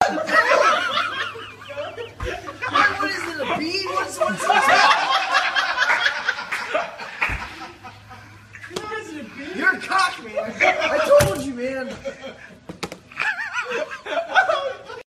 What is it, a bee? What's You're a cock, man. I told you, man.